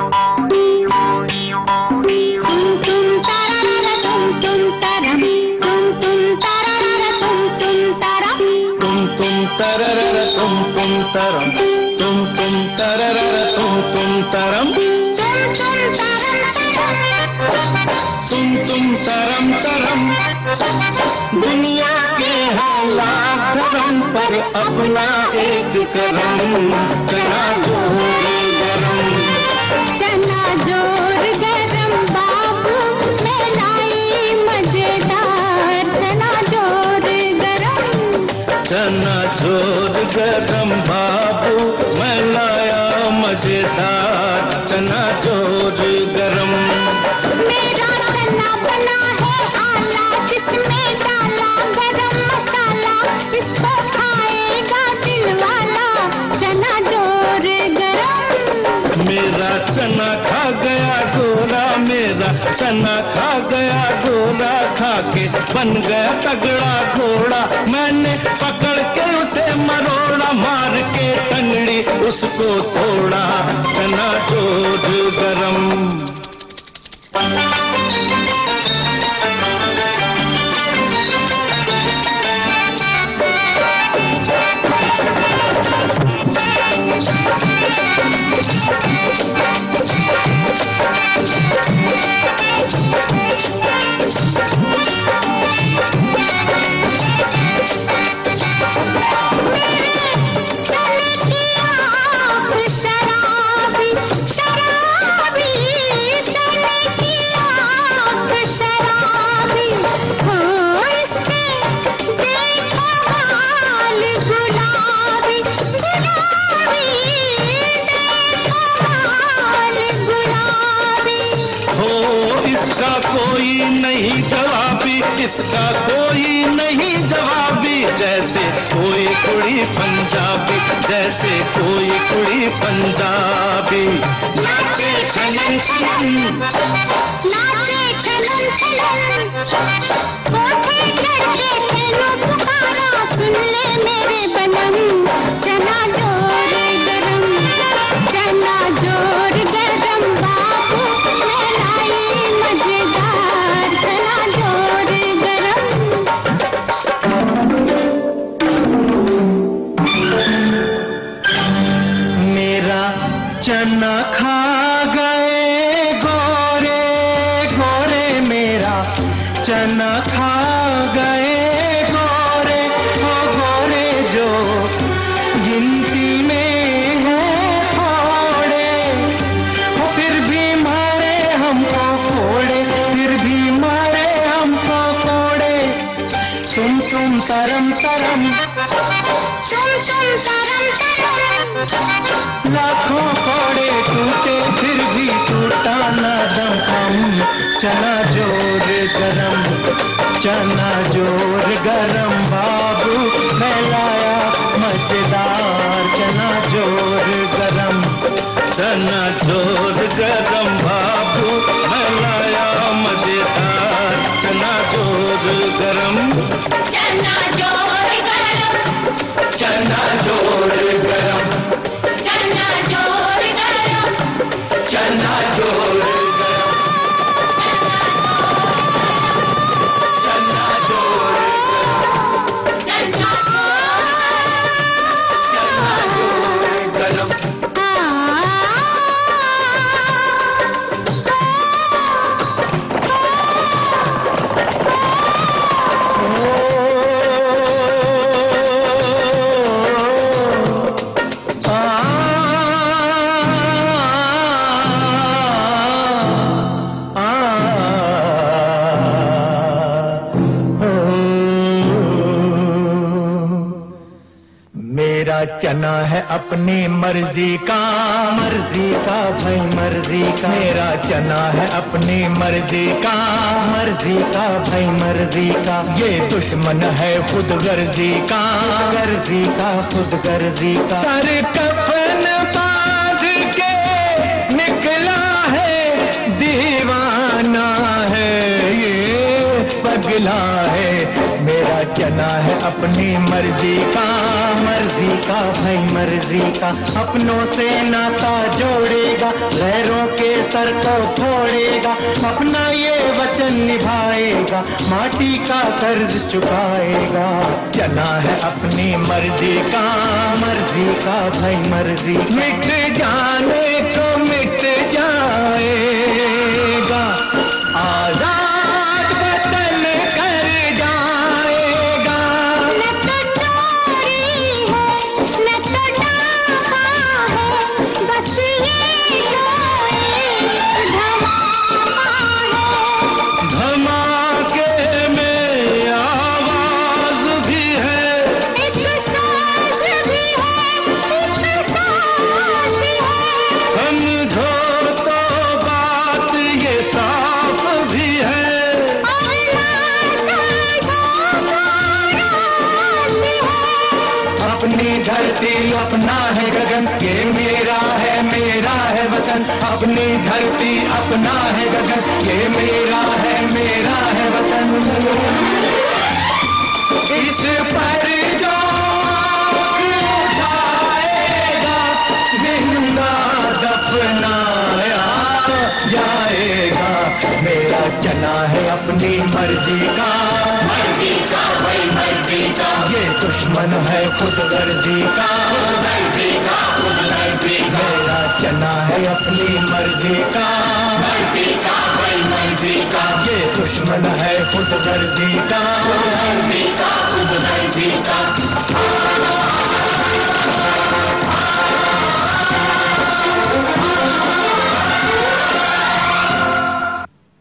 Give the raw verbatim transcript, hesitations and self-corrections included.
तरम तुम तुम तररर तुम तुम तरम तुम तुम तरम तरम। दुनिया के हालात धर्म पर अपना एक करम। चना जोर गरम चना जोर गरम बाबू मैं लाई मजेदार चना जोर गरम। चना जोर गरम बाबू मैं लाया मजेदार चना जोर गरम। मेरा चना बना है आला जिसमें डाला गरम मसाला इसको खाएगा दिल वाला चना जोर गरम। मेरा चना खा गया गोरा मेरा चना खा गया गोरा खा के बन गया तगड़ा घोड़ा। मैंने पकड़ के उसे मरोड़ा मार के टंगड़ी उसको तोड़ा चना जोर गरम। शराबी शराबी चने की आँख शराबी हो इसके देखो हाल गुलाबी गुलाबी देखो हाल गुलाबी। हो इसका कोई नहीं जवाबी इसका कोई नहीं जवाबी। जैसे कोई कुड़ी पंजाबी जैसे कोई कुड़ी पंजाबी। नाचे छलन छलन नाचे छलन छलन कोठे चढ़ के तेनों पुकारा सुन ले मेरे बनम। चना जोर गरम चना जोर गरम बाबू मैं लाई मजेदार चना जोर गरम। मेरा चना खा गए गोरे गोरे मेरा चना खा गए गोरे ओ गोरे जो गिनती में है थोड़े। वो फिर भी मारे हमको कोड़े फिर भी मारे हमको कोड़े। तुम तुम तरम तरम तुम तुम तरम तरम लाखों कोड़े टूटे फिर भी टूटा ना दम हम। चना जोर गरम चना जोर गरम बाबू फैलाया मजेदार चना जोर गरम। चना जोर गरम बाबू फैलाया मजेदार चना जोर गरम। चना जोर गरम चना जोर गरम चना जोर गरम चना जोर गरम चना जोर चना जोर गरम। मेरा चना है अपनी मर्जी का मर्जी का भाई मर्जी का। मेरा चना है अपनी मर्जी का मर्जी का भाई मर्जी का। ये दुश्मन है खुद गर्जी का गर्जी का खुद गर्जी का। सर कफन बांध के निकला है दीवाना है ये पगला है। मेरा चना है अपनी मर्जी का, मर्जी का भाई मर्जी का। अपनों से नाता जोड़ेगा, गैरों के सर को फोड़ेगा, अपना ये वचन निभाएगा, माटी का कर्ज चुकाएगा। चना है अपनी मर्जी का, मर्जी का भाई मर्जी। मिट जाने को मिट जाएगा, आजाद वतन कर जाएगा। न तो चोरी है न तो डाका है, बस ये तो एक धमाका है। धमाके में आवाज भी है, एक साज भी है, एक साज भी है। समझो तो बात ये साफ भी है। और ना समझो तो राज भी है। अपनी धरती अपना है गगन, ये मेरा है मेरा है वतन। अपनी धरती अपना है गगन, ये मेरा है मेरा है वतन। इस पर जो उठाएगा, जिंदा दफनाया जाएगा। मेरा चना है अपनी मर्जी का, मर्जी का भाई मर्जी का, ये दुश्मन है खुद गर्जी का। मर्जी का खुद मर्जी का, मेरा चना है अपनी मर्जी का, मर्जी का भाई मर्जी का, ये दुश्मन है खुद गर्जी का। मर्जी का खुद मर्जी का।